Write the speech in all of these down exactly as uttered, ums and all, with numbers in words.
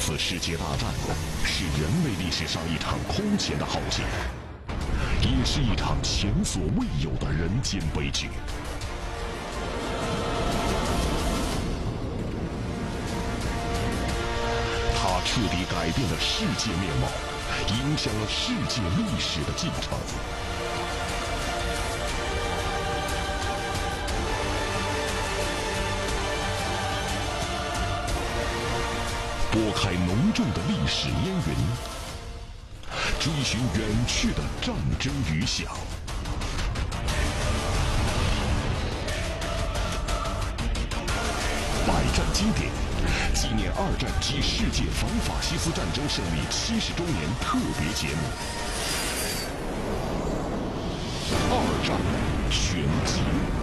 次世界大战是人类历史上一场空前的浩劫，也是一场前所未有的人间悲剧。它彻底改变了世界面貌，影响了世界历史的进程。拨开浓重的历史烟云，追寻远去的战争余响。百战经典，纪念二战及世界反法西斯战争胜利七十周年特别节目《二战全记录》。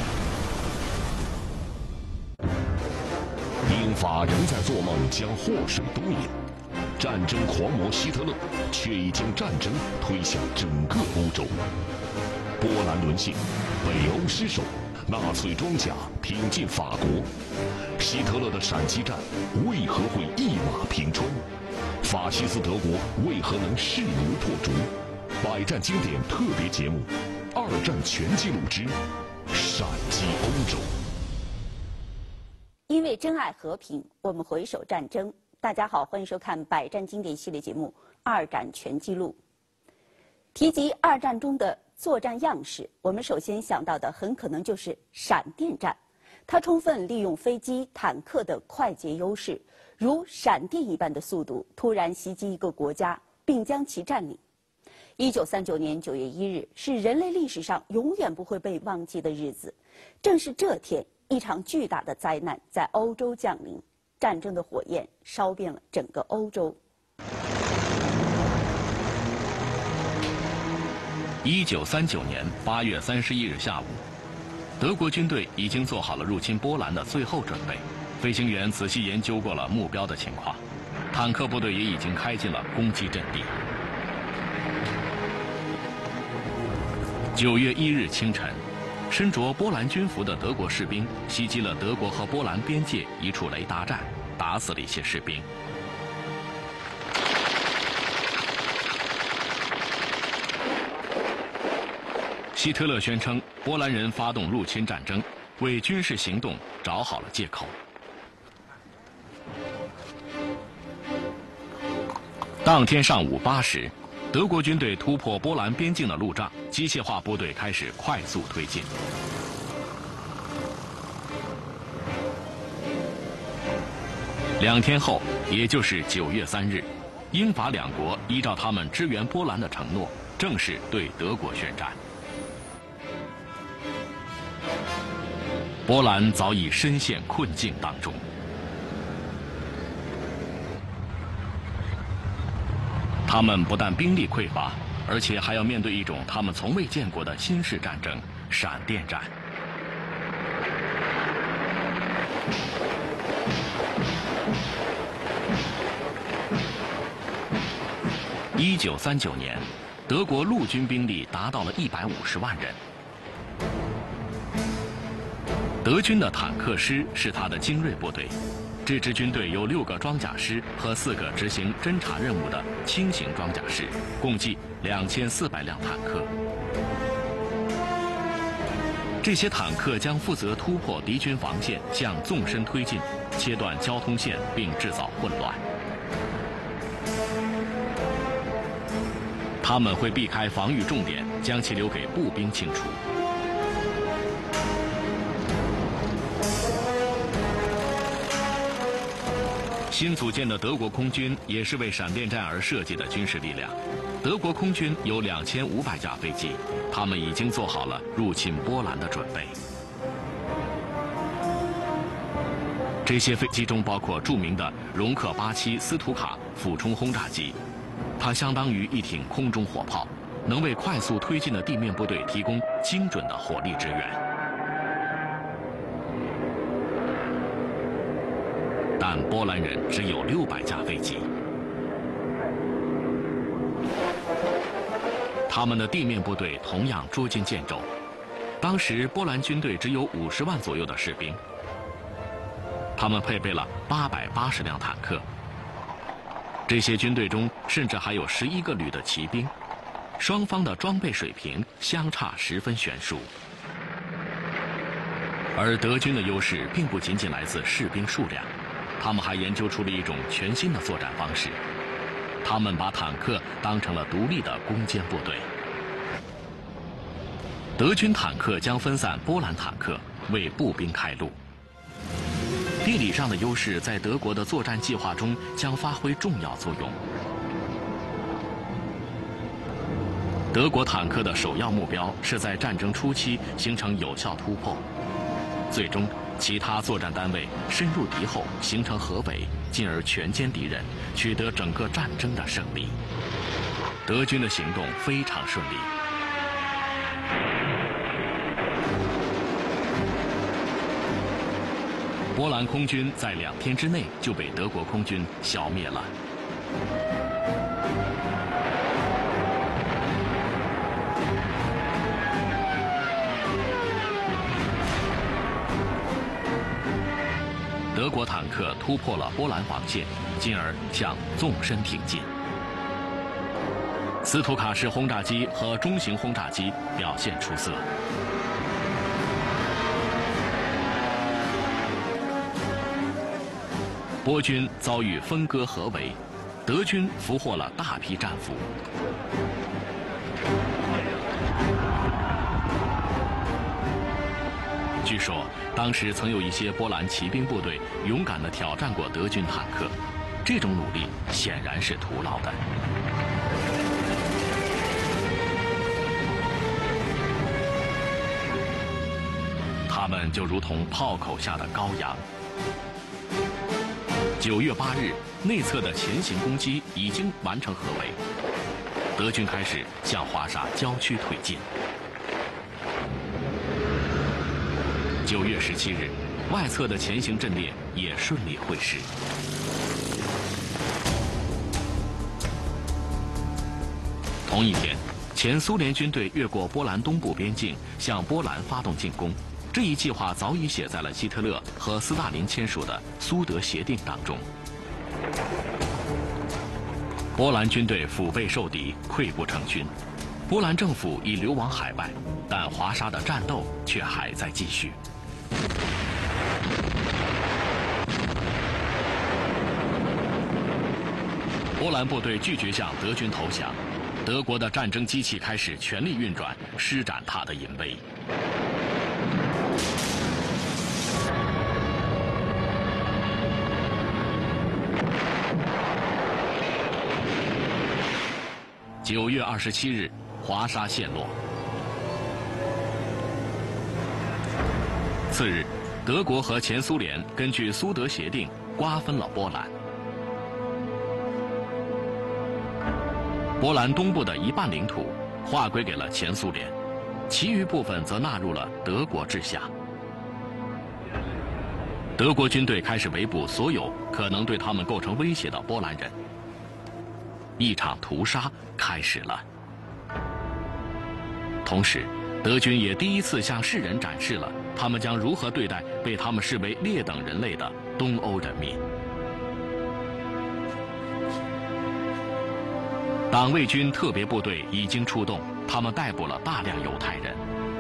英法仍在做梦将祸水东引，战争狂魔希特勒却已经战争推向整个欧洲。波兰沦陷，北欧失守，纳粹装甲挺进法国。希特勒的闪击战为何会一马平川？法西斯德国为何能势如破竹？百战经典特别节目《二战全记录之闪击欧洲》。 因为珍爱和平，我们回首战争。大家好，欢迎收看百战经典系列节目《二战全记录》。提及二战中的作战样式，我们首先想到的很可能就是闪电战。它充分利用飞机、坦克的快捷优势，如闪电一般的速度，突然袭击一个国家，并将其占领。一九三九年九月一日是人类历史上永远不会被忘记的日子。正是这天，一场巨大的灾难在欧洲降临，战争的火焰烧遍了整个欧洲。 一九三九年八月三十一日下午，德国军队已经做好了入侵波兰的最后准备。飞行员仔细研究过了目标的情况，坦克部队也已经开进了攻击阵地。九月一日清晨，身着波兰军服的德国士兵袭击了德国和波兰边界一处雷达站，打死了一些士兵。希特勒宣称波兰人发动入侵战争，为军事行动找好了借口。当天上午八时，德国军队突破波兰边境的路障，机械化部队开始快速推进。两天后，也就是九月三日，英法两国依照他们支援波兰的承诺，正式对德国宣战。波兰早已深陷困境当中。他们不但兵力匮乏，而且还要面对一种他们从未见过的新式战争——闪电战。一九三九年，德国陆军兵力达到了一百五十万人。德军的坦克师是他的精锐部队，这支军队有六个装甲师和四个执行侦察任务的轻型装甲师，共计两千四百辆坦克。这些坦克将负责突破敌军防线，向纵深推进，切断交通线，并制造混乱。他们会避开防御重点，将其留给步兵清除。新组建的德国空军也是为闪电战而设计的军事力量。德国空军有两千五百架飞机，他们已经做好了入侵波兰的准备。这些飞机中包括著名的容克八七斯图卡俯冲轰炸机，它相当于一挺空中火炮，能为快速推进的地面部队提供精准的火力支援。但波兰人只有六百架飞机，他们的地面部队同样捉襟见肘。当时波兰军队只有五十万左右的士兵，他们配备了八百八十辆坦克， 这些军队中甚至还有十一个旅的骑兵，双方的装备水平相差十分悬殊。而德军的优势并不仅仅来自士兵数量，他们还研究出了一种全新的作战方式，他们把坦克当成了独立的攻坚部队。德军坦克将分散波兰坦克，为步兵开路。地理上的优势在德国的作战计划中将发挥重要作用。德国坦克的首要目标是在战争初期形成有效突破，最终其他作战单位深入敌后，形成合围，进而全歼敌人，取得整个战争的胜利。德军的行动非常顺利。波兰空军在两天之内就被德国空军消灭了。德国坦克突破了波兰防线，进而向纵深挺进。斯图卡式轰炸机和中型轰炸机表现出色。波军遭遇分割合围，德军俘获了大批战俘。据说，当时曾有一些波兰骑兵部队勇敢地挑战过德军坦克，这种努力显然是徒劳的。他们就如同炮口下的羔羊。九月八日，内侧的前行攻击已经完成合围，德军开始向华沙郊区推进。九月十七日，外侧的前行阵列也顺利会师。同一天，前苏联军队越过波兰东部边境，向波兰发动进攻。这一计划早已写在了希特勒和斯大林签署的苏德协定当中。波兰军队腹背受敌，溃不成军，波兰政府已流亡海外，但华沙的战斗却还在继续。波兰部队拒绝向德军投降，德国的战争机器开始全力运转，施展它的淫威。九月二十七日，华沙陷落。次日，德国和前苏联根据苏德协定瓜分了波兰。波兰东部的一半领土划归给了前苏联，其余部分则纳入了德国治下。德国军队开始围捕所有可能对他们构成威胁的波兰人。一场屠杀开始了。同时，德军也第一次向世人展示了他们将如何对待被他们视为劣等人类的东欧人民。党卫军特别部队已经出动，他们逮捕了大量犹太人。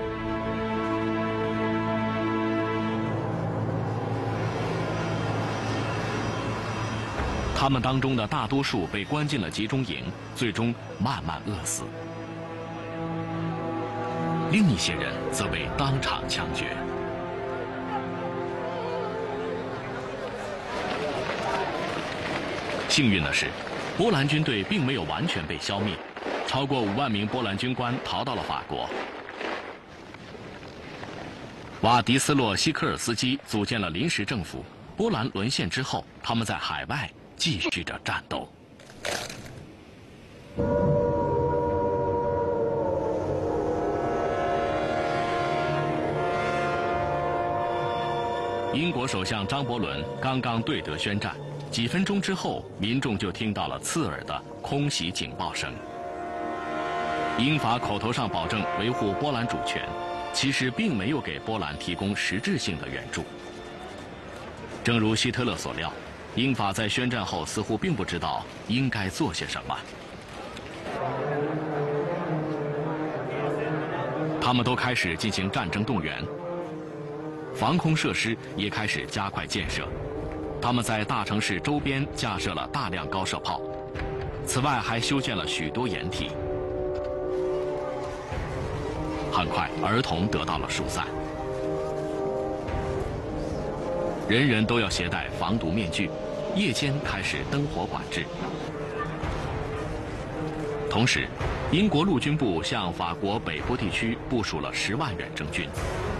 他们当中的大多数被关进了集中营，最终慢慢饿死。另一些人则被当场枪决。幸运的是，波兰军队并没有完全被消灭，超过五万名波兰军官逃到了法国。瓦迪斯洛西科尔斯基组建了临时政府。波兰沦陷之后，他们在海外继续着战斗。英国首相张伯伦刚刚对德宣战，几分钟之后，民众就听到了刺耳的空袭警报声。英法口头上保证维护波兰主权，其实并没有给波兰提供实质性的援助。正如希特勒所料， 英法在宣战后似乎并不知道应该做些什么。他们都开始进行战争动员，防空设施也开始加快建设。他们在大城市周边架设了大量高射炮，此外还修建了许多掩体。很快，儿童得到了疏散，人人都要携带防毒面具，夜间开始灯火管制。同时，英国陆军部向法国北部地区部署了十万远征军。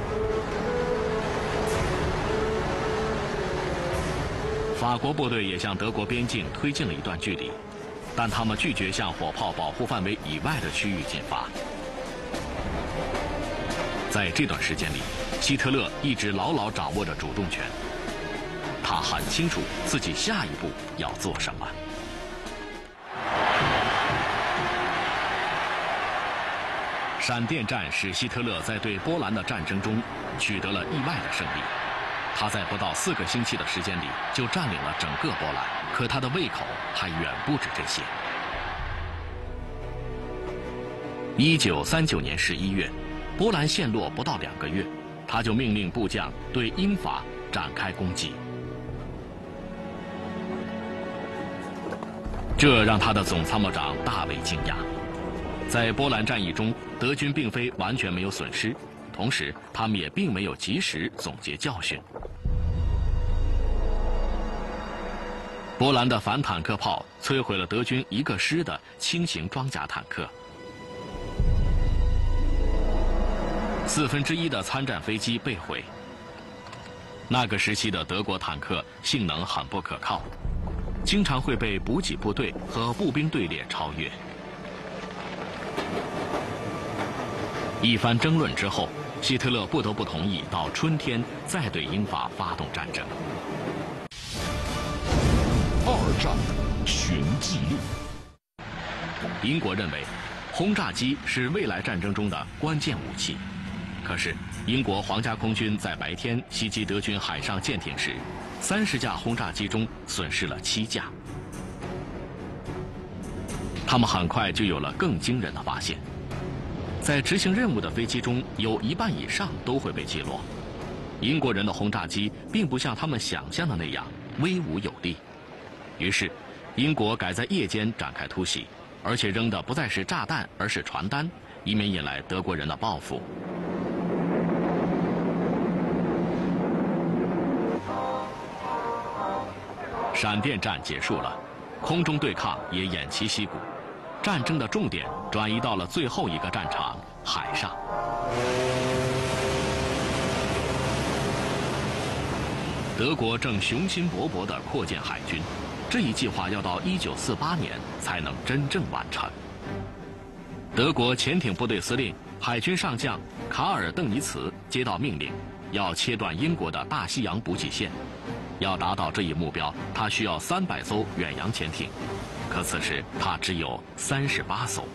法国部队也向德国边境推进了一段距离，但他们拒绝向火炮保护范围以外的区域进发。在这段时间里，希特勒一直牢牢掌握着主动权，他很清楚自己下一步要做什么。闪电战使希特勒在对波兰的战争中取得了意外的胜利。他在不到四个星期的时间里就占领了整个波兰，可他的胃口还远不止这些。一九三九年十一月，波兰陷落不到两个月，他就命令部将对英法展开攻击，这让他的总参谋长大为惊讶。在波兰战役中，德军并非完全没有损失，同时他们也并没有及时总结教训。波兰的反坦克炮摧毁了德军一个师的轻型装甲坦克，四分之一的参战飞机被毁。那个时期的德国坦克性能很不可靠，经常会被补给部队和步兵队列超越。一番争论之后，希特勒不得不同意到春天再对英法发动战争。 二战全记录。 英国认为，轰炸机是未来战争中的关键武器。可是，英国皇家空军在白天袭击德军海上舰艇时，三十架轰炸机中损失了七架。他们很快就有了更惊人的发现。在执行任务的飞机中，有一半以上都会被击落。英国人的轰炸机并不像他们想象的那样威武有力，于是，英国改在夜间展开突袭，而且扔的不再是炸弹，而是传单，以免引来德国人的报复。闪电战结束了，空中对抗也偃旗息鼓。战争的重点转移到了最后一个战场——海上。德国正雄心勃勃地扩建海军，这一计划要到一九四八年才能真正完成。德国潜艇部队司令、海军上将卡尔·邓尼茨接到命令，要切断英国的大西洋补给线。要达到这一目标，他需要三百艘远洋潜艇。可此时他只有三十八艘。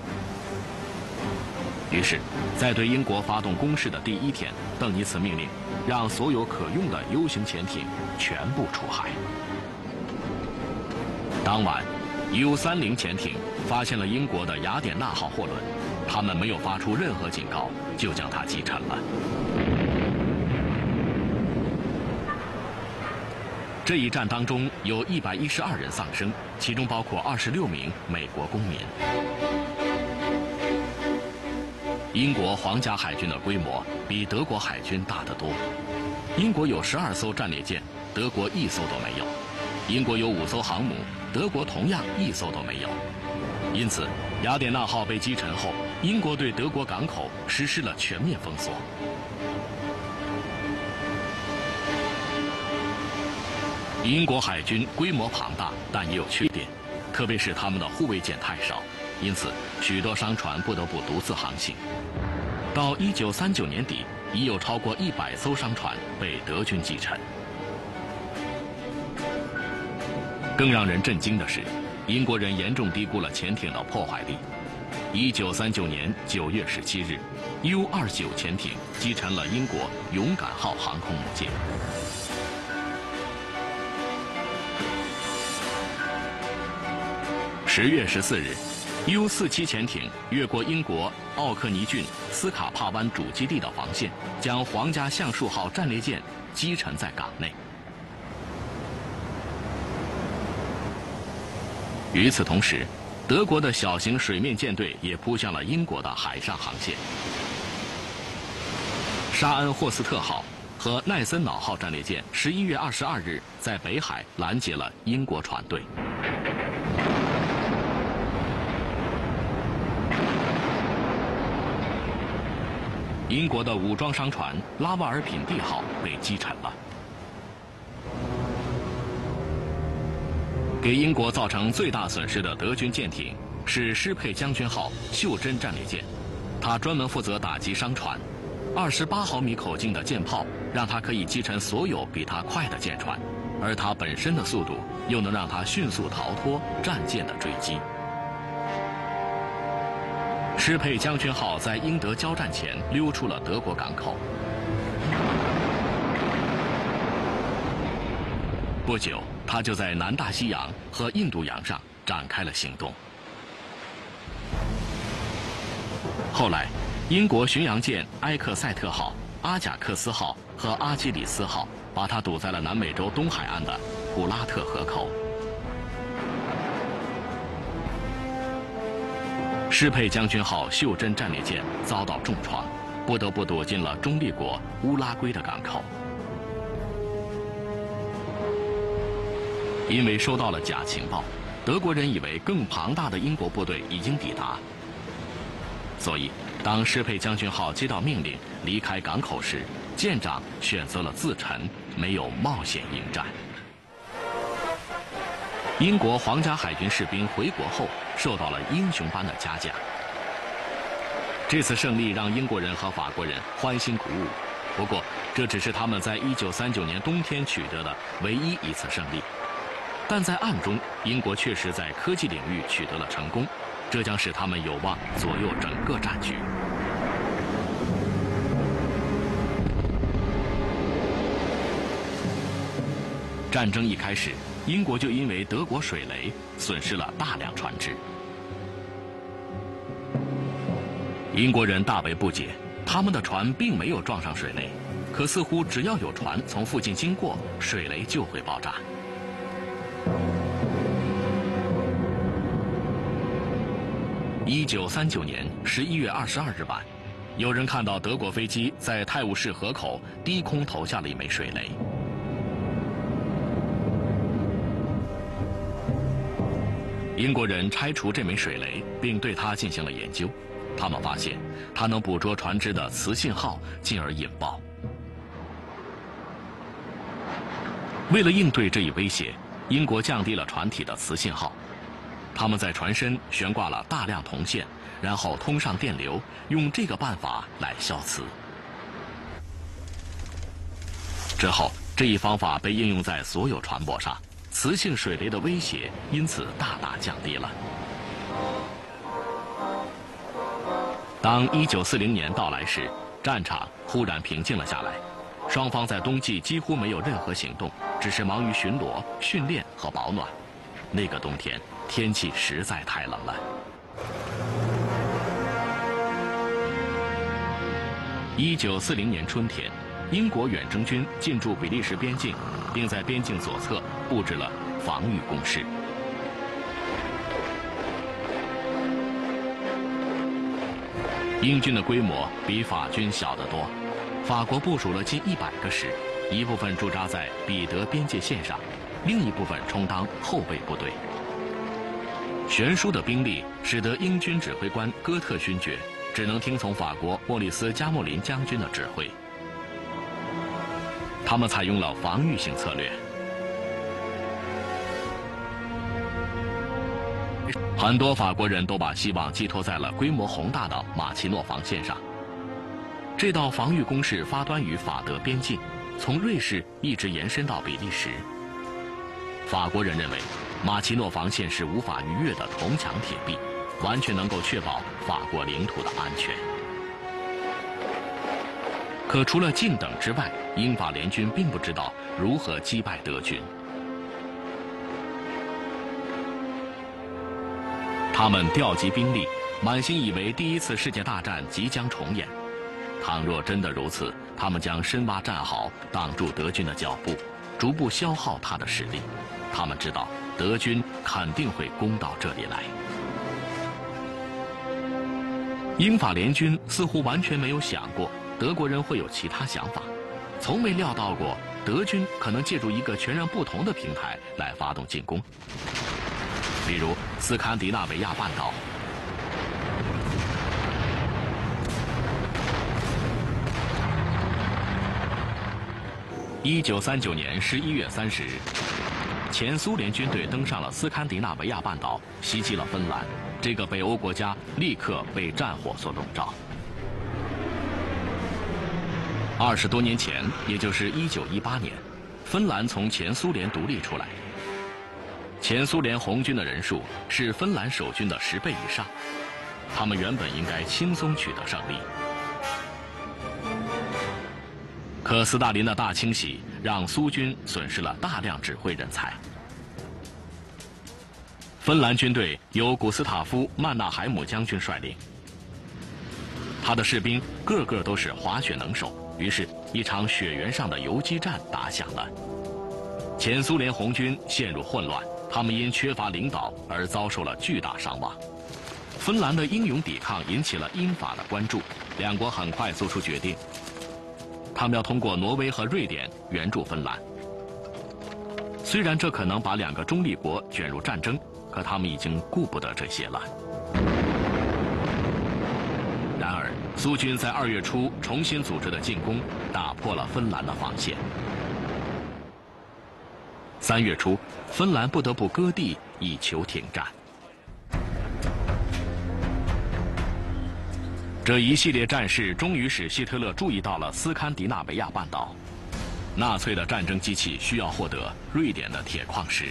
于是，在对英国发动攻势的第一天，邓尼茨命令让所有可用的 U 型潜艇全部出海。当晚 ，U 三十 潜艇发现了英国的雅典娜号货轮，他们没有发出任何警告，就将它击沉了。这一战当中有一百一十二人丧生，其中包括二十六名美国公民。英国皇家海军的规模比德国海军大得多。英国有十二艘战列舰，德国一艘都没有；英国有五艘航母，德国同样一艘都没有。因此，雅典娜号被击沉后，英国对德国港口实施了全面封锁。英国海军规模庞大，但也有缺点，特别是他们的护卫舰太少，因此许多商船不得不独自航行。到一九三九年底，已有超过一百艘商船被德军击沉。更让人震惊的是，英国人严重低估了潜艇的破坏力。一九三九年九月十七日 ，U 二十九潜艇击沉了英国勇敢号航空母舰。 十月十四日 ，U 四七潜艇越过英国奥克尼郡斯卡帕湾主基地的防线，将皇家橡树号战列舰击沉在港内。与此同时，德国的小型水面舰队也扑向了英国的海上航线。沙恩霍斯特号和奈森瑙号战列舰十一月二十二日在北海拦截了英国船队。英国的武装商船拉瓦尔品蒂号被击沉了。给英国造成最大损失的德军舰艇是施佩将军号袖珍战列舰，它专门负责打击商船。二十八毫米口径的舰炮让它可以击沉所有比它快的舰船，而它本身的速度又能让它迅速逃脱战舰的追击。施佩将军号在英德交战前溜出了德国港口。不久，它就在南大西洋和印度洋上展开了行动。后来，英国巡洋舰埃克塞特号、阿贾克斯号和阿基里斯号把它堵在了南美洲东海岸的普拉特河口。施佩将军号袖珍战列舰遭到重创，不得不躲进了中立国乌拉圭的港口。因为收到了假情报，德国人以为更庞大的英国部队已经抵达，所以当施佩将军号接到命令离开港口时，舰长选择了自沉，没有冒险迎战。英国皇家海军士兵回国后受到了英雄般的嘉奖。这次胜利让英国人和法国人欢欣鼓舞，不过这只是他们在一九三九年冬天取得的唯一一次胜利。但在暗中，英国确实在科技领域取得了成功，这将使他们有望左右整个战局。战争一开始，英国就因为德国水雷损失了大量船只。英国人大为不解，他们的船并没有撞上水雷，可似乎只要有船从附近经过，水雷就会爆炸。一九三九年十一月二十二日晚，有人看到德国飞机在泰晤士河口低空投下了一枚水雷。英国人拆除这枚水雷，并对它进行了研究。他们发现，它能捕捉船只的磁信号，进而引爆。为了应对这一威胁，英国降低了船体的磁信号。他们在船身悬挂了大量铜线，然后通上电流，用这个办法来消磁。之后，这一方法被应用在所有船舶上，磁性水雷的威胁因此大大降低了。当一九四零年到来时，战场忽然平静了下来，双方在冬季几乎没有任何行动，只是忙于巡逻、训练和保暖。那个冬天，天气实在太冷了。一九四零年春天，英国远征军进驻比利时边境，并在边境左侧布置了防御工事。英军的规模比法军小得多，法国部署了近一百个师，一部分驻扎在彼得边界线上，另一部分充当后备部队。悬殊的兵力使得英军指挥官哥特勋爵只能听从法国莫里斯·加莫林将军的指挥。他们采用了防御性策略。很多法国人都把希望寄托在了规模宏大的马奇诺防线上。这道防御工事发端于法德边境，从瑞士一直延伸到比利时。法国人认为，马奇诺防线是无法逾越的铜墙铁壁，完全能够确保法国领土的安全。可除了静等之外，英法联军并不知道如何击败德军。 他们调集兵力，满心以为第一次世界大战即将重演。倘若真的如此，他们将深挖战壕，挡住德军的脚步，逐步消耗他的实力。他们知道德军肯定会攻到这里来。英法联军似乎完全没有想过德国人会有其他想法，从没料到过德军可能借助一个全然不同的平台来发动进攻，比如斯堪的纳维亚半岛。一九三九年十一月三十日，前苏联军队登上了斯堪的纳维亚半岛，袭击了芬兰。这个北欧国家立刻被战火所笼罩。二十多年前，也就是一九一八年，芬兰从前苏联独立出来。前苏联红军的人数是芬兰守军的十倍以上，他们原本应该轻松取得胜利。可斯大林的大清洗让苏军损失了大量指挥人才。芬兰军队由古斯塔夫·曼纳海姆将军率领，他的士兵个个都是滑雪能手，于是，一场雪原上的游击战打响了。前苏联红军陷入混乱，他们因缺乏领导而遭受了巨大伤亡。芬兰的英勇抵抗引起了英法的关注，两国很快做出决定，他们要通过挪威和瑞典援助芬兰。虽然这可能把两个中立国卷入战争，可他们已经顾不得这些了。然而，苏军在二月初重新组织的进攻，打破了芬兰的防线。三月初，芬兰不得不割地以求停战。这一系列战事终于使希特勒注意到了斯堪的纳维亚半岛。纳粹的战争机器需要获得瑞典的铁矿石。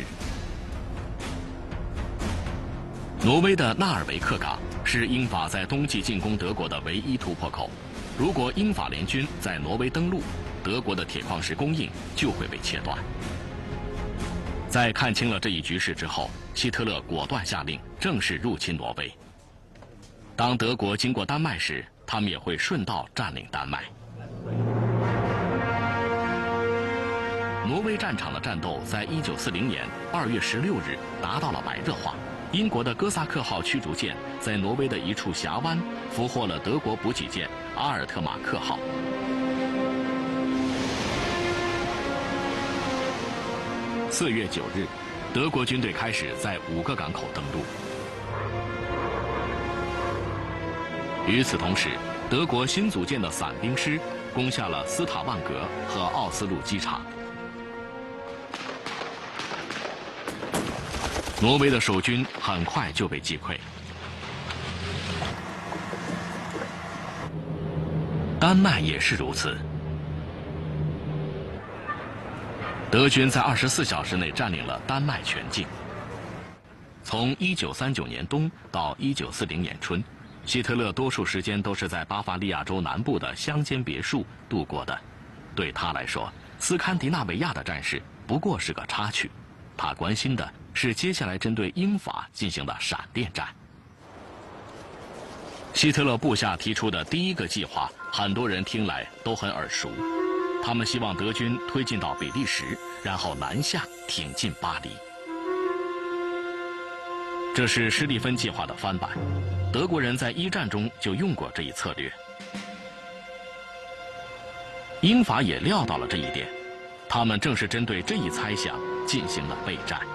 挪威的纳尔维克港是英法在冬季进攻德国的唯一突破口。如果英法联军在挪威登陆，德国的铁矿石供应就会被切断。在看清了这一局势之后，希特勒果断下令正式入侵挪威。当德国经过丹麦时，他们也会顺道占领丹麦。挪威战场的战斗在一九四零年二月十六日达到了白热化。英国的哥萨克号驱逐舰在挪威的一处峡湾俘获了德国补给舰阿尔特马克号。四月九日，德国军队开始在五个港口登陆。与此同时，德国新组建的伞兵师攻下了斯塔万格和奥斯陆机场。挪威的守军很快就被击溃。丹麦也是如此。德军在二十四小时内占领了丹麦全境。从一九三九年冬到一九四零年春，希特勒多数时间都是在巴伐利亚州南部的乡间别墅度过的。对他来说，斯堪的纳维亚的战事不过是个插曲，他关心的是接下来针对英法进行的闪电战。希特勒部下提出的第一个计划，很多人听来都很耳熟。他们希望德军推进到比利时，然后南下挺进巴黎。这是施蒂芬计划的翻版，德国人在一战中就用过这一策略。英法也料到了这一点，他们正是针对这一猜想进行了备战。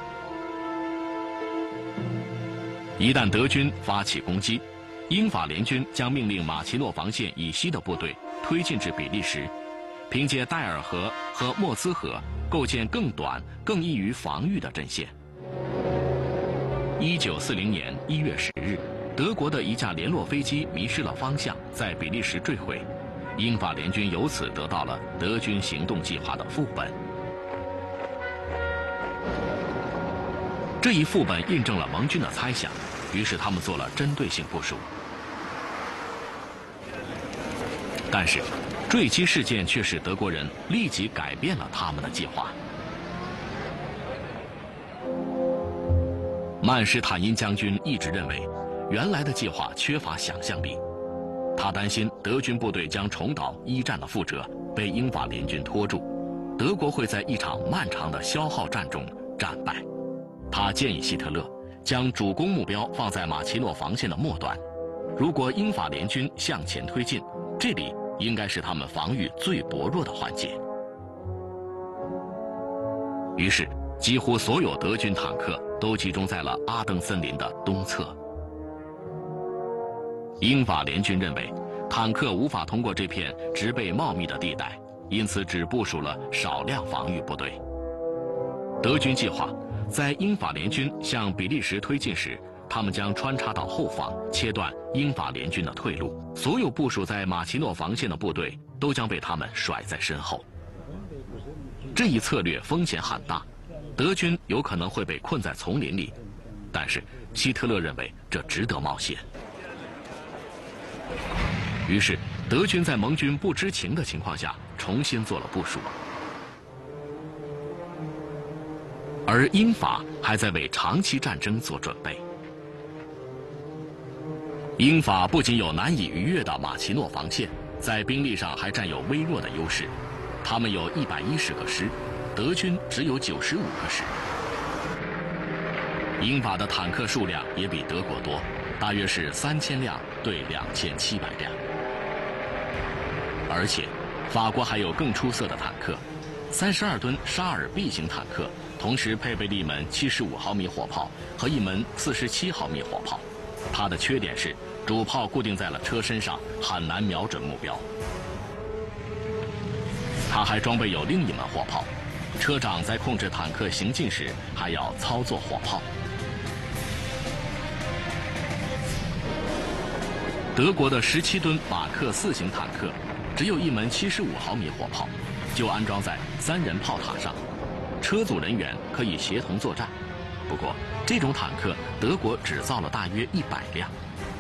一旦德军发起攻击，英法联军将命令马奇诺防线以西的部队推进至比利时，凭借戴尔河和莫兹河构建更短、更易于防御的阵线。一九四零年一月十日，德国的一架联络飞机迷失了方向，在比利时坠毁。英法联军由此得到了德军行动计划的副本。这一副本印证了盟军的猜想，于是他们做了针对性部署。但是，坠机事件却使德国人立即改变了他们的计划。 曼施坦因将军一直认为，原来的计划缺乏想象力。他担心德军部队将重蹈一战的覆辙，被英法联军拖住，德国会在一场漫长的消耗战中战败。他建议希特勒将主攻目标放在马奇诺防线的末端，如果英法联军向前推进，这里应该是他们防御最薄弱的环节。于是，几乎所有德军坦克都集中在了阿登森林的东侧。英法联军认为，坦克无法通过这片植被茂密的地带，因此只部署了少量防御部队。德军计划，在英法联军向比利时推进时，他们将穿插到后方，切断英法联军的退路。所有部署在马奇诺防线的部队都将被他们甩在身后。这一策略风险很大，德军有可能会被困在丛林里，但是希特勒认为这值得冒险。于是，德军在盟军不知情的情况下重新做了部署，而英法还在为长期战争做准备。英法不仅有难以逾越的马奇诺防线，在兵力上还占有微弱的优势，他们有一百一十个师，德军只有九十五个师。英法的坦克数量也比德国多，大约是三千辆对两千七百辆。而且，法国还有更出色的坦克，三十二吨沙尔 B 型坦克，同时配备了一门七十五毫米火炮和一门四十七毫米火炮。它的缺点是，主炮固定在了车身上，很难瞄准目标。它还装备有另一门火炮，车长在控制坦克行进时还要操作火炮。德国的十七吨马克四型坦克只有一门七十五毫米火炮，就安装在三人炮塔上，车组人员可以协同作战。不过，这种坦克德国只造了大约一百辆。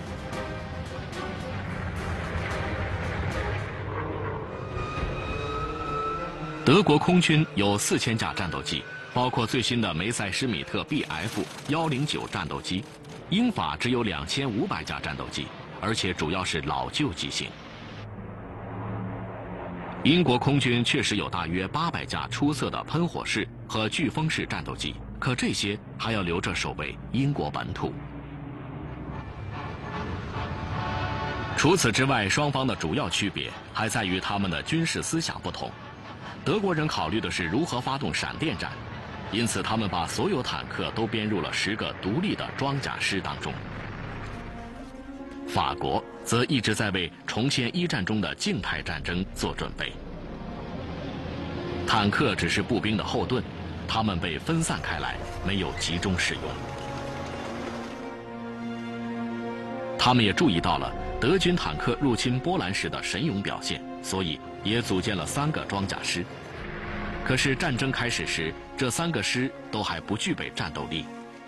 德国空军有四千架战斗机，包括最新的梅塞施米特 B F 一零九战斗机。英法只有两千五百架战斗机，而且主要是老旧机型。英国空军确实有大约八百架出色的喷火式和飓风式战斗机，可这些还要留着守卫英国本土。除此之外，双方的主要区别还在于他们的军事思想不同。德国人考虑的是如何发动闪电战，因此他们把所有坦克都编入了十个独立的装甲师当中。法国则一直在为重现一战中的静态战争做准备。坦克只是步兵的后盾，他们被分散开来，没有集中使用。他们也注意到了德军坦克入侵波兰时的神勇表现，所以也组建了三个装甲师。可是战争开始时，这三个师都还不具备战斗力。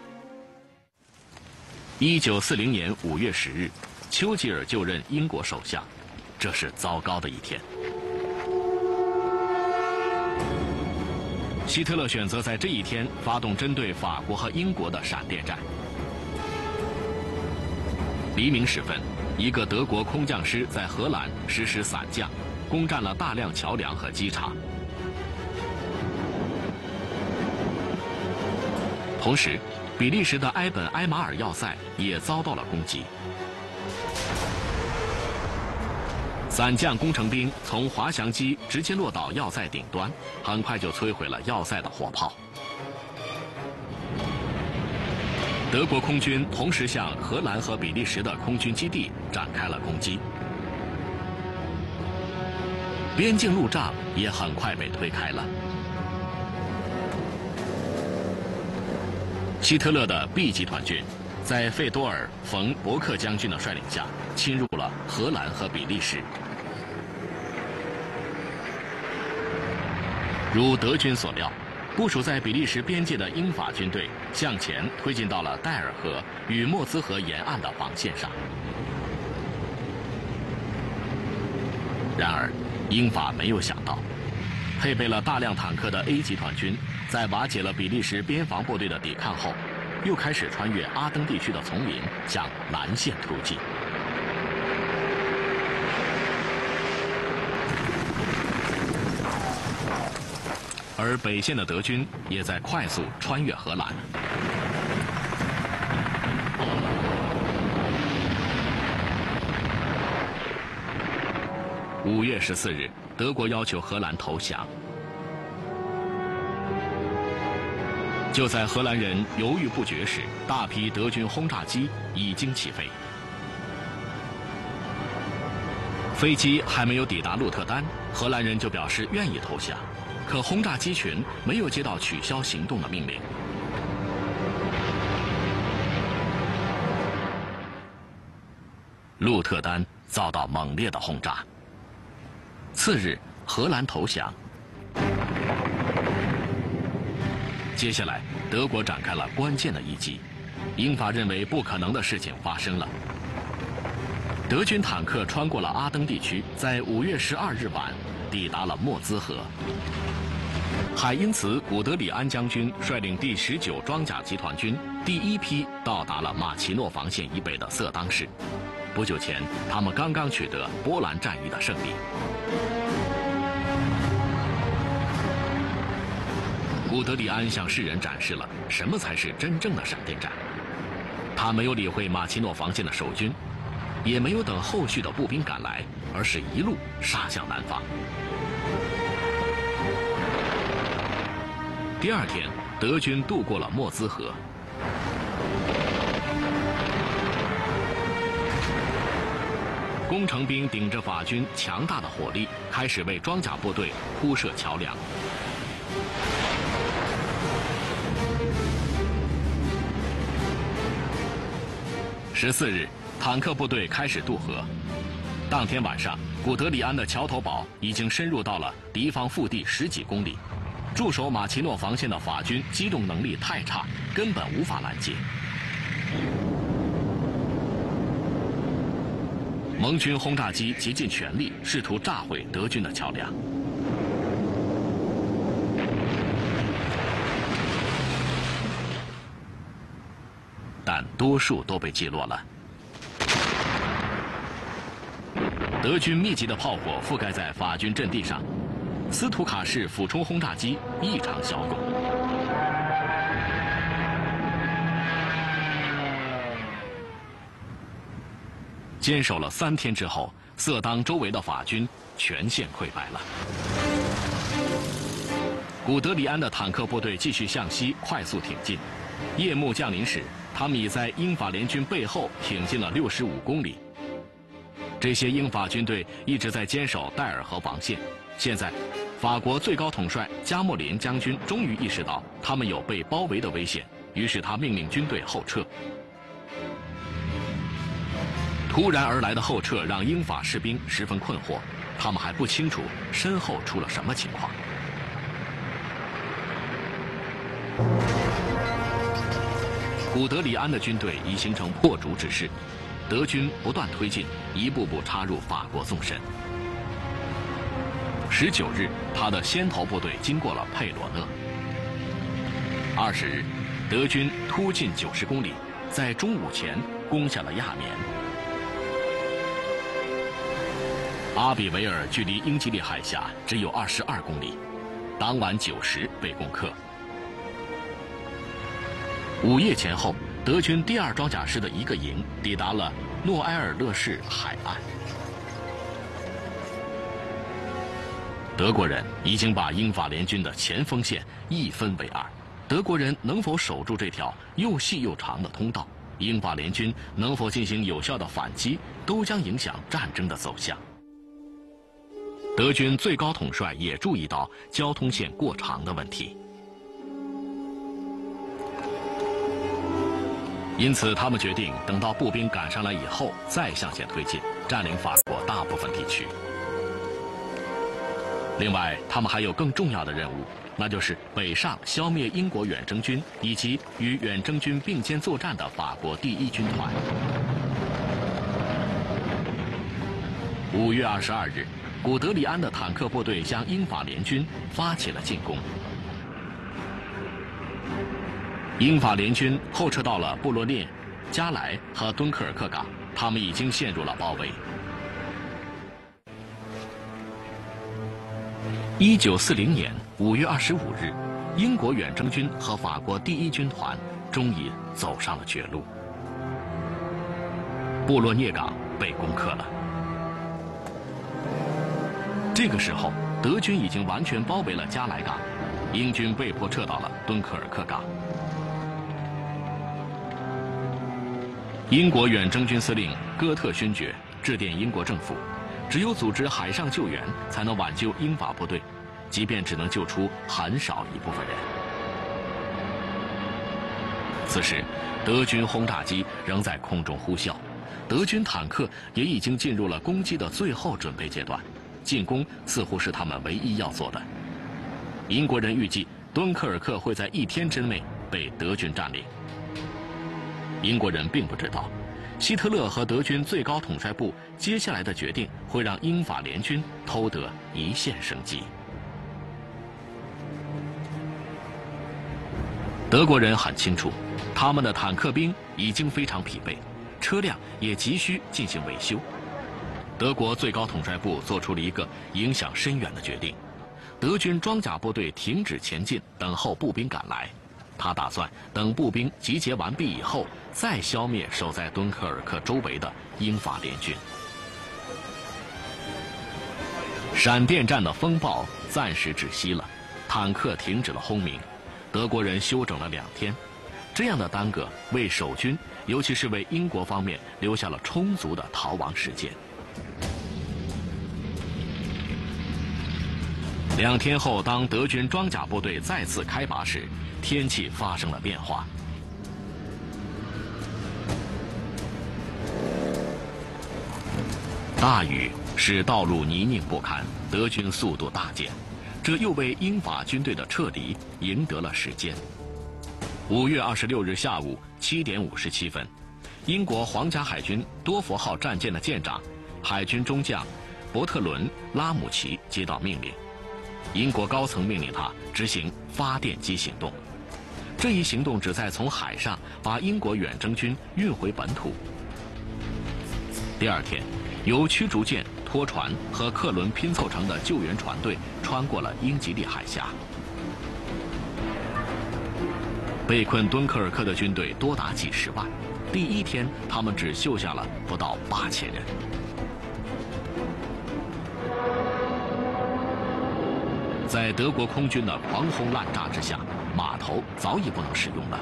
一九四零年五月十日，丘吉尔就任英国首相，这是糟糕的一天。希特勒选择在这一天发动针对法国和英国的闪电战。黎明时分，一个德国空降师在荷兰实施伞降，攻占了大量桥梁和机场。同时，比利时的埃本埃马尔要塞也遭到了攻击。伞降工程兵从滑翔机直接落到要塞顶端，很快就摧毁了要塞的火炮。德国空军同时向荷兰和比利时的空军基地展开了攻击，边境路障也很快被推开了。希特勒的 B 集团军在费多尔·冯·伯克将军的率领下侵入了荷兰和比利时。如德军所料，部署在比利时边界的英法军队向前推进到了戴尔河与莫兹河沿岸的防线上。然而，英法没有想到，配备了大量坦克的 A 集团军在瓦解了比利时边防部队的抵抗后， 又开始穿越阿登地区的丛林，向南线突进。而北线的德军也在快速穿越荷兰。五月十四日，德国要求荷兰投降。就在荷兰人犹豫不决时，大批德军轰炸机已经起飞。飞机还没有抵达鹿特丹，荷兰人就表示愿意投降。可轰炸机群没有接到取消行动的命令。鹿特丹遭到猛烈的轰炸。次日，荷兰投降。接下来，德国展开了关键的一击。英法认为不可能的事情发生了。德军坦克穿过了阿登地区，在五月十二日晚抵达了莫兹河。海因茨·古德里安将军率领第十九装甲集团军第一批到达了马奇诺防线以北的色当市。不久前，他们刚刚取得波兰战役的胜利。古德里安向世人展示了什么才是真正的闪电战。他没有理会马奇诺防线的守军，也没有等后续的步兵赶来，而是一路杀向南方。第二天，德军渡过了莫兹河。工程兵顶着法军强大的火力，开始为装甲部队铺设桥梁。十四日，坦克部队开始渡河。当天晚上，古德里安的桥头堡已经深入到了敌方腹地十几公里。驻守马奇诺防线的法军机动能力太差，根本无法拦截。盟军轰炸机竭尽全力，试图炸毁德军的桥梁。但多数都被击落了。德军密集的炮火覆盖在法军阵地上。斯图卡式俯冲轰炸机异常效果。坚守了三天之后，色当周围的法军全线溃败了。古德里安的坦克部队继续向西快速挺进。夜幕降临时，他们已在英法联军背后挺进了六十五公里。这些英法军队一直在坚守戴尔河防线。现在，法国最高统帅加莫林将军终于意识到他们有被包围的危险，于是他命令军队后撤。突然而来的后撤让英法士兵十分困惑，他们还不清楚身后出了什么情况。古德里安的军队已形成破竹之势，德军不断推进，一步步插入法国纵深。十九日，他的先头部队经过了佩罗讷。二十日，德军突进九十公里，在中午前攻下了亚眠。阿比维尔距离英吉利海峡只有二十二公里，当晚九时被攻克。午夜前后，德军第二装甲师的一个营抵达了诺埃尔勒市海岸。德国人已经把英法联军的前锋线一分为二，德国人能否守住这条又细又长的通道，英法联军能否进行有效的反击，都将影响战争的走向。德军最高统帅也注意到交通线过长的问题，因此他们决定等到步兵赶上来以后再向前推进，占领法国大部分地区。另外，他们还有更重要的任务，那就是北上消灭英国远征军以及与远征军并肩作战的法国第一军团。五月二十二日，古德里安的坦克部队向英法联军发起了进攻。 英法联军后撤到了布洛涅、加莱和敦刻尔克港，他们已经陷入了包围。一九四零年五月二十五日，英国远征军和法国第一军团终于走上了绝路。布洛涅港被攻克了。这个时候，德军已经完全包围了加莱港，英军被迫撤到了敦刻尔克港。英国远征军司令哥特勋爵致电英国政府，只有组织海上救援才能挽救英法部队，即便只能救出很少一部分人。此时，德军轰炸机仍在空中呼啸，德军坦克也已经进入了攻击的最后准备阶段，进攻似乎是他们唯一要做的。英国人预计敦刻尔克会在一天之内被德军占领。英国人并不知道，希特勒和德军最高统帅部接下来的决定会让英法联军偷得一线生机。德国人很清楚，他们的坦克兵已经非常疲惫，车辆也急需进行维修。德国最高统帅部做出了一个影响深远的决定：德军装甲部队停止前进，等候步兵赶来。他打算等步兵集结完毕以后，再消灭守在敦刻尔克周围的英法联军。闪电战的风暴暂时止息了，坦克停止了轰鸣，德国人休整了两天。这样的耽搁为守军，尤其是为英国方面留下了充足的逃亡时间。两天后，当德军装甲部队再次开拔时，天气发生了变化。大雨使道路泥泞不堪，德军速度大减，这又为英法军队的撤离赢得了时间。五月二十六日下午七点五十七分，英国皇家海军多佛号战舰的舰长、海军中将伯特伦·拉姆齐接到命令，英国高层命令他执行发电机行动。这一行动旨在从海上把英国远征军运回本土。第二天，由驱逐舰、拖船和客轮拼凑成的救援船队穿过了英吉利海峡。被困敦刻尔克的军队多达几十万，第一天他们只救下了不到八千人。在德国空军的狂轰滥炸之下，码头早已不能使用了，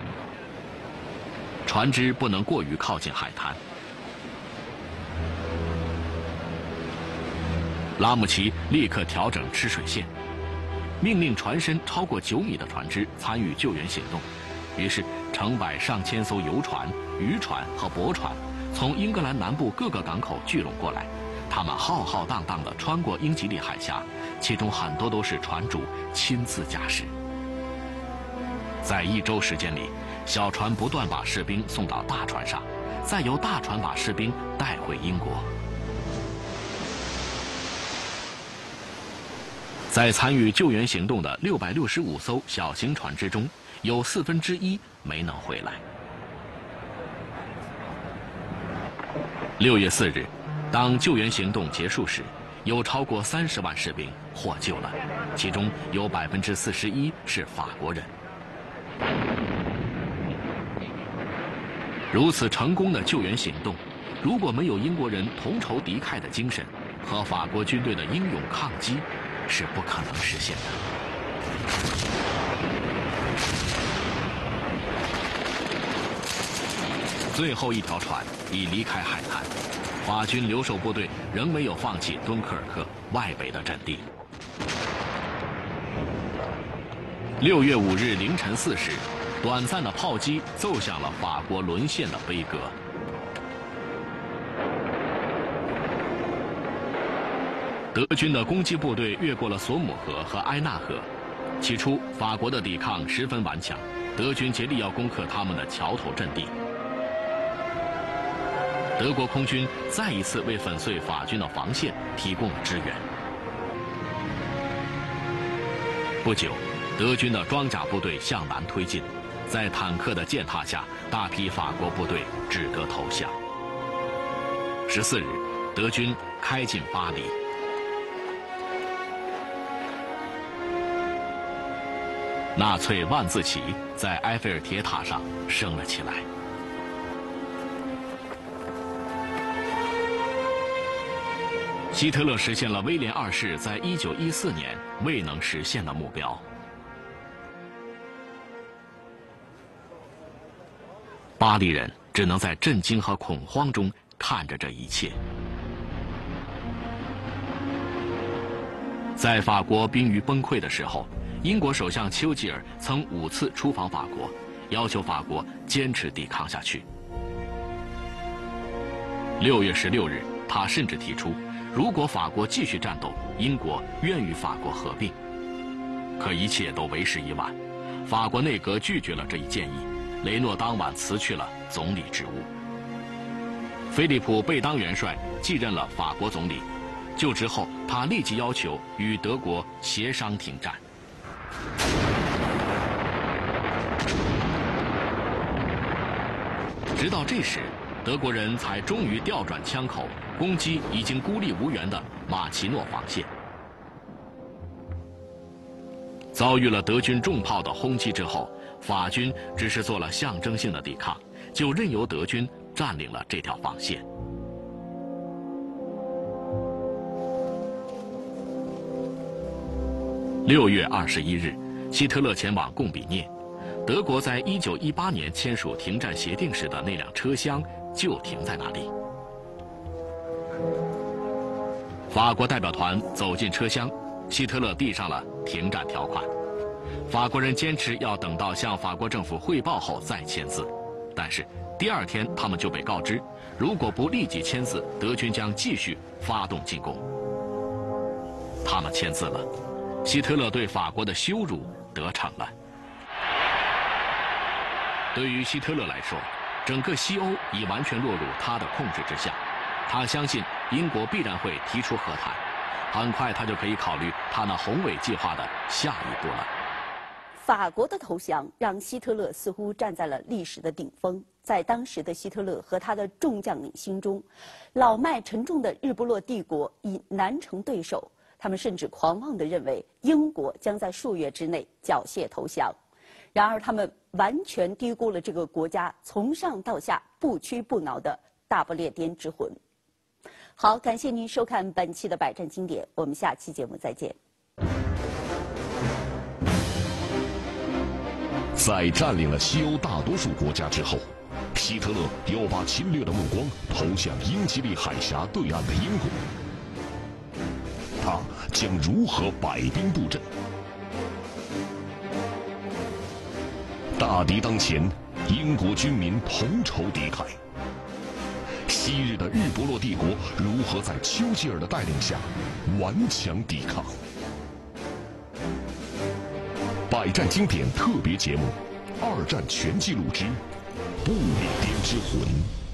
船只不能过于靠近海滩。拉姆齐立刻调整吃水线，命令船身超过九米的船只参与救援行动。于是，成百上千艘游船、渔船和驳船从英格兰南部各个港口聚拢过来，他们浩浩荡荡地穿过英吉利海峡，其中很多都是船主亲自驾驶。在一周时间里，小船不断把士兵送到大船上，再由大船把士兵带回英国。在参与救援行动的六百六十五艘小型船只中，有四分之一没能回来。六月四日，当救援行动结束时，有超过三十万士兵获救了，其中有百分之四十一是法国人。如此成功的救援行动，如果没有英国人同仇敌忾的精神和法国军队的英勇抗击，是不可能实现的。最后一条船已离开海滩，法军留守部队仍没有放弃敦刻尔克外北的阵地。六月五日凌晨四时，短暂的炮击奏响了法国沦陷的悲歌。德军的攻击部队越过了索姆河和埃纳河。起初，法国的抵抗十分顽强，德军竭力要攻克他们的桥头阵地。德国空军再一次为粉碎法军的防线提供了支援。不久，德军的装甲部队向南推进， 在坦克的践踏下，大批法国部队只得投降。十四日，德军开进巴黎。纳粹万字旗在埃菲尔铁塔上升了起来。希特勒实现了威廉二世在一九一四年未能实现的目标。巴黎人只能在震惊和恐慌中看着这一切。在法国濒于崩溃的时候，英国首相丘吉尔曾五次出访法国，要求法国坚持抵抗下去。六月十六日，他甚至提出，如果法国继续战斗，英国愿与法国合并。可一切都为时已晚，法国内阁拒绝了这一建议，雷诺当晚辞去了总理职务。菲利普贝当元帅继任了法国总理，就职后，他立即要求与德国协商停战。直到这时，德国人才终于调转枪口，攻击已经孤立无援的马奇诺防线。遭遇了德军重炮的轰击之后，法军只是做了象征性的抵抗，就任由德军占领了这条防线。六月二十一日，希特勒前往贡比涅，德国在一九一八年签署停战协定时的那辆车厢就停在那里。法国代表团走进车厢，希特勒递上了停战条款。法国人坚持要等到向法国政府汇报后再签字，但是第二天他们就被告知，如果不立即签字，德军将继续发动进攻。他们签字了，希特勒对法国的羞辱得逞了。对于希特勒来说，整个西欧已完全落入他的控制之下。他相信英国必然会提出和谈，很快他就可以考虑他那宏伟计划的下一步了。 法国的投降让希特勒似乎站在了历史的顶峰。在当时的希特勒和他的众将领心中，老迈沉重的日不落帝国已难成对手。他们甚至狂妄地认为英国将在数月之内缴械投降。然而，他们完全低估了这个国家从上到下不屈不挠的大不列颠之魂。好，感谢您收看本期的百战经典，我们下期节目再见。 在占领了西欧大多数国家之后，希特勒又把侵略的目光投向英吉利海峡对岸的英国。他将如何摆兵布阵？大敌当前，英国军民同仇敌忾。昔日的日不落帝国如何在丘吉尔的带领下顽强抵抗？百战经典特别节目《二战全记录之不列颠之魂》。